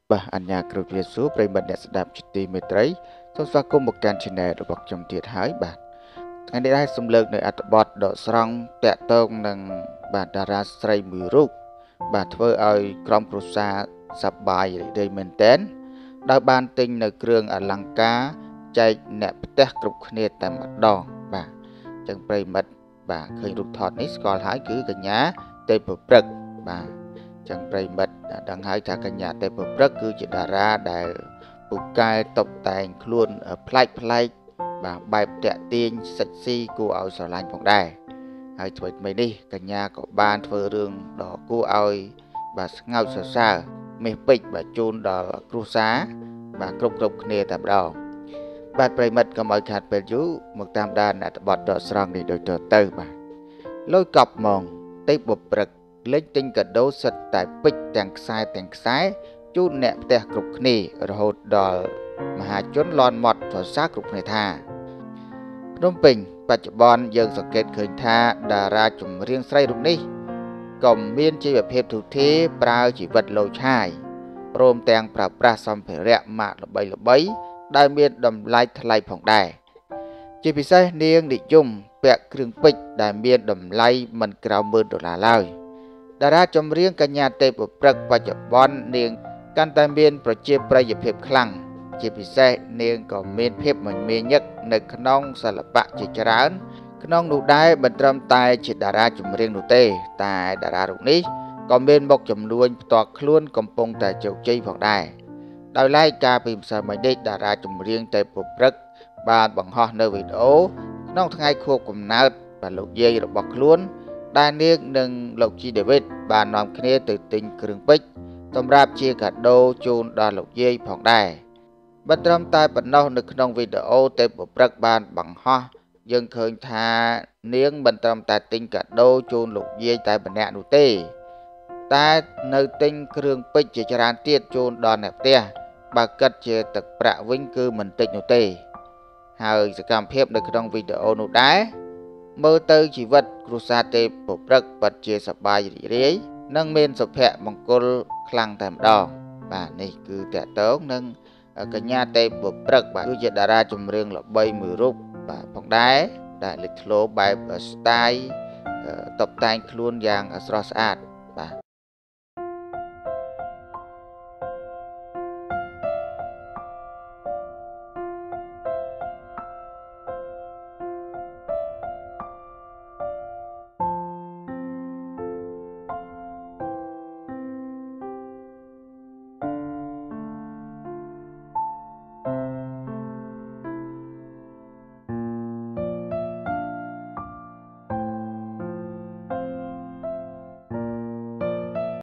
Bah Anya Krutia Su ប្រិយមិត្តអ្នកស្ដាប់ជាទីមេត្រីសូមស្វាគមន៍មកកាន់ Channel របស់ខ្ញុំទៀតហើយបាទថ្ងៃនេះដែរសូមលើកនៅអត្ថបទដកស្រង់តាក់ទងនឹងបាទតារាស្រីមួយរូបបាទធ្វើឲ្យក្រុមគ្រួសារសប្បាយរីករាយមែនទែនដោយបានទិញនៅគ្រឿងអលង្ការចែកអ្នកផ្ទះគ្រប់គ្នាតែម្ដងបាទអញ្ចឹងប្រិយមិត្តបាទឃើញរូបថតនេះស្គាល់ហើយគឺកញ្ញាទេពព្រឹកបាទចឹងប្រិមិត្តដឹងហើយថាកញ្ញាទេពព្រឹកគឺជាតារាដែលពូកែតុបតែងខ្លួនប្លែកបាទបែបតាក់ទាញសិចស៊ីគួរឲ្យស្រឡាញ់ផងដែរហើយថ្មីនេះកញ្ញាក៏បានធ្វើរឿងដ៏គួរឲ្យបាទស្ងើចសរសើរមេះពេជ្របាទជូនដល់គ្រួសារបាទគ្រប់គ្នាតែម្ដងបាទប្រិមិត្តកុំឲ្យខាតពេលយូរមកតាមដានអត្ថបទដកស្រង់នេះដូចទៅបាទលុយកប់ហ្មងទេពព្រឹកលេចទិញកាដូសិតតែពេជ្រទាំងខ្សែជូនអ្នកផ្ទះគ្រប់គ្នារហូតដល់មហាជនលន់មាត់សរសើរគ្រប់គ្នាថាភ្នំពេញបច្ចុប្បន្នយើងសង្កេតឃើញថាតារាចម្រៀងស្រីរូបនេះក៏មានជីវភាពទូធាប្រើជីវិតលោឆាយព្រមទាំងប្រើប្រាស់សម្ភារៈម៉ាកល្បីដែលមានតម្លៃថ្លៃផងដែរជាពិសេសនាងនិយមពាក់គ្រឿងពេជ្រដែលមានតម្លៃមិនក្រោម$1,000ឡើយតារាចម្រៀងកញ្ញាទេពព្រឹកបច្ចុប្បន្ននាងកាន់តែមានប្រជាប្រិយភាពខ្លាំងជាពិសេសនាងក៏មានភាពមមាញឹកនៅក្នុងសិល្បៈជាច្រើនក្នុងនោះដែរមិនត្រឹមតែជាតារាចម្រៀងនោះទេតែតារារូបនេះក៏មានមុខចំនួនផ្ទាល់ខ្លួនកំពុងតែជោគជ័យផងដែរដោយឡែកកាលពីម្សិលមិញនេះតារាចម្រៀងទេពព្រឹកបានបង្ហោះនៅវីដេអូក្នុងថ្ងៃខួបកំណើតបាទលោកយាយរបស់ខ្លួនដែលនាងនិងលោកជីដេវីតបាននាំគ្នាទៅទិញគ្រឿងពេជ្រសម្រាប់ជាកាដូជូនដល់លោកយាយផងដែរមិនត្រឹមតែប៉ុណ្ណោះនៅក្នុងវីដេអូទេពព្រឹកបានបង្ហោះយើងឃើញថានាងមិនត្រឹមតែទិញកាដូជូនលោកយាយតែម្នាក់នោះទេតែនៅទិញគ្រឿងពេជ្រជាច្រើនទៀតជូនដល់អ្នកផ្ទះបើគិតជាទឹកប្រាក់វិញគឺមិនតិចនោះទេហើយសកម្មភាពនៅក្នុងវីដេអូនោះដែរមើលទៅជីវិតគ្រួសារទេពព្រឹកពិតជាសប្បាយរីករាយនិងមានសុភមង្គលខ្លាំងតែម្ដងបាទនេះគឺតកតងនឹងកញ្ញាទេពព្រឹកបាទគឺជាតារាចម្រៀងល្បីមួយរូបបាទផងដែរដែលលេចធ្លោបែបស្ទាយតុបតែងខ្លួនយ៉ាងស្រស់ស្អាត